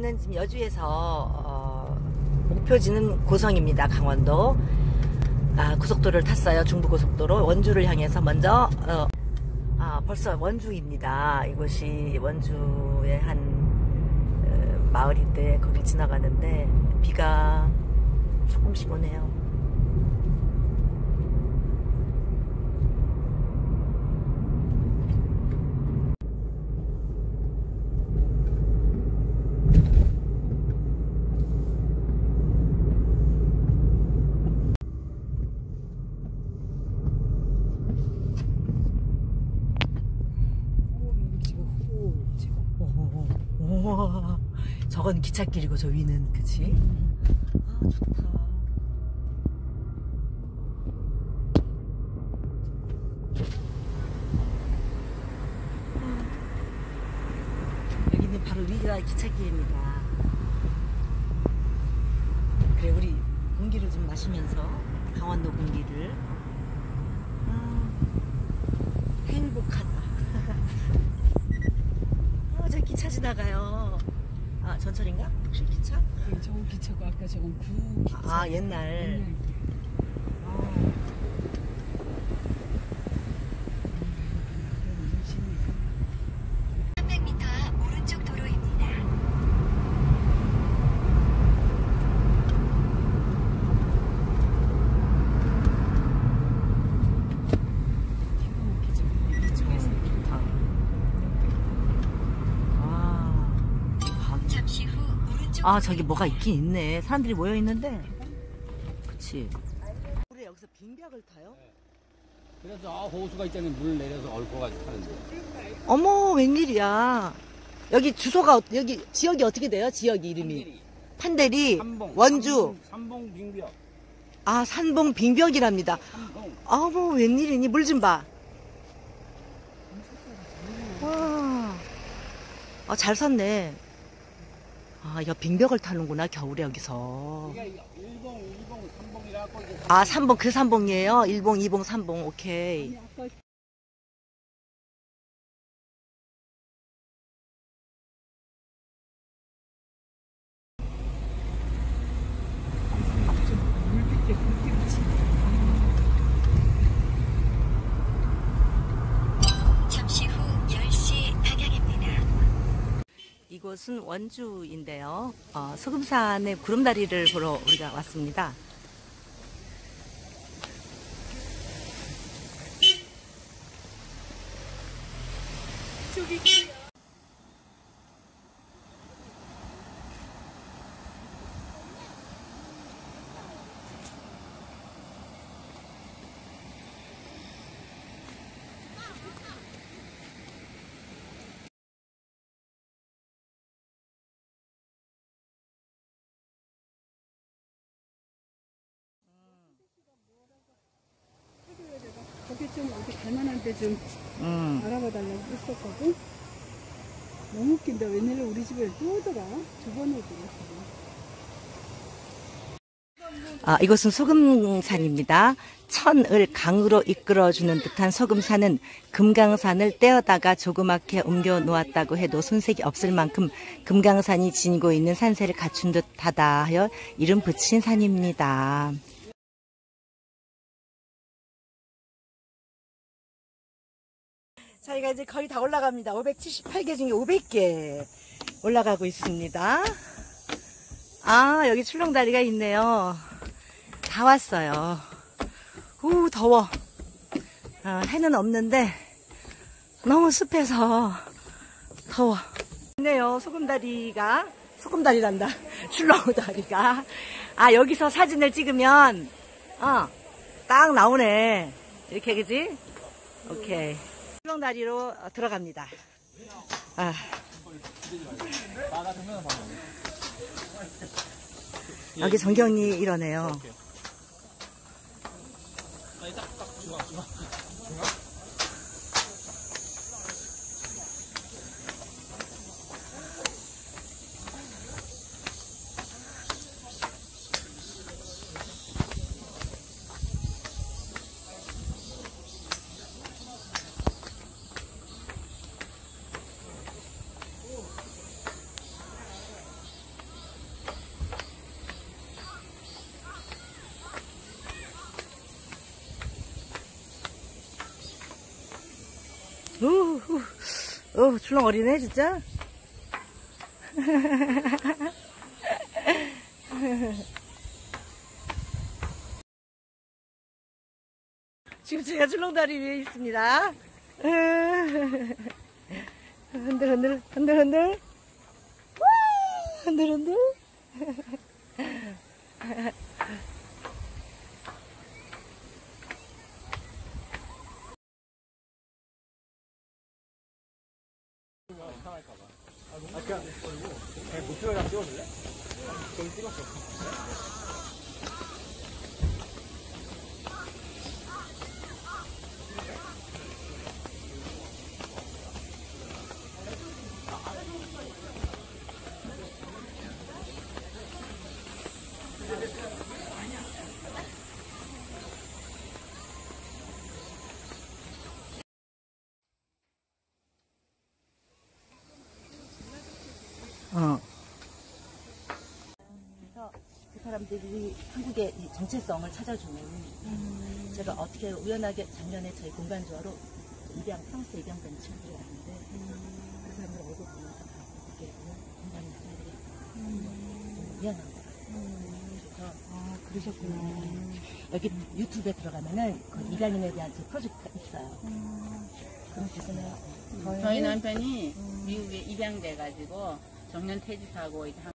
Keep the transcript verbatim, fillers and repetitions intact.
저희는 지금 여주에서 어, 목표지는 고성입니다. 강원도. 아, 고속도로를 탔어요. 중부고속도로 원주를 향해서 먼저 어, 아, 벌써 원주입니다. 이곳이 원주의 한 어, 마을인데 거기 지나가는데 비가 조금씩 오네요. 우와, 저건 기찻길이고 저 위는 그치? 아 좋다. 여기는 바로 위가 기찻길입니다. 그래 우리 공기를 좀 마시면서 강원도 공기를 아, 행복하다. 저 기차 지나가요. 아 전철인가? 혹시 기차? 네, 저거 기차가 아까 저건 구 기차. 아 옛날. 옛날. 아. 삼백 미터 앞 오른쪽 도로입니다. 이쪽에서 좋다. 잠시 후 오른쪽 아 저기 뭐가 있긴 있네. 사람들이 모여 있는데. 그치. 우리 여기서 빙벽을 타요? 그래서 아, 호수가 있잖아요. 물 내려서 얽어가지고 타는데. 어머 웬일이야. 여기 주소가 어- 여기 지역이 어떻게 돼요? 지역 이름이 판대리, 삼봉, 원주. 삼봉, 삼봉 빙벽. 아 산봉 빙벽이랍니다. 삼봉. 어머 웬일이니. 물 좀 봐. 와. 아, 잘 샀네. 아, 이거 빙벽을 타는구나, 겨울에 여기서. 이게 일봉, 이봉, 삼봉이라고. 이게 아, 삼봉, 그 삼봉이에요? 일봉, 이봉, 삼봉, 오케이. 잠시 후 열 시 방향입니다. 이곳은 원주인데요. 어, 소금산의 구름다리를 보러 우리가 왔습니다. 거기 좀 어디 갈만한데 좀 음. 알아봐 달라고 했었거든. 너무 웃긴다. 웬일로 우리 집에 또 오더라. 두 번 오더라. 아, 이곳은 소금산입니다. 천을 강으로 이끌어주는 듯한 소금산은 금강산을 떼어다가 조그맣게 옮겨 놓았다고 해도 손색이 없을 만큼 금강산이 지니고 있는 산세를 갖춘 듯하다 하여 이름 붙인 산입니다. 저희가 이제 거의 다 올라갑니다. 오백칠십팔 개 중에 오백 개 올라가고 있습니다. 아, 여기 출렁다리가 있네요. 다 왔어요. 우, 더워. 어, 해는 없는데 너무 습해서 더워. 있네요. 소금다리가. 소금다리란다. 출렁다리가. 아, 여기서 사진을 찍으면 어, 딱 나오네. 이렇게 그지? 오케이. 출렁다리로 들어갑니다. 아. 여기 전경이 이러네요. 어, 출렁 어리네, 진짜. 지금 제가 출렁다리 위에 있습니다. 흔들, 흔들, 흔들, 흔들. 흔들, 흔들. 아, 그냥, 그냥 목표랑 찍어줄래? 거기 찍었어. 어. 그래서 그 사람들이 한국의 이 정체성을 찾아주는 음. 제가 어떻게 우연하게 작년에 저희 공간조화로 입양, 프랑스 입양된 친구들이 왔는데 음. 그 사람들 얼굴 보면서 아, 이게 공간이 있어야 되겠다. 음. 미안한 것 같아요. 음. 그래서 아, 그러셨구나. 음. 여기 유튜브에 들어가면은 그 입양인에 대한 제 프로젝트가 있어요. 음. 그럼 보시면 저희 남편이 미국에 입양돼가지고 정년 퇴직하고 이제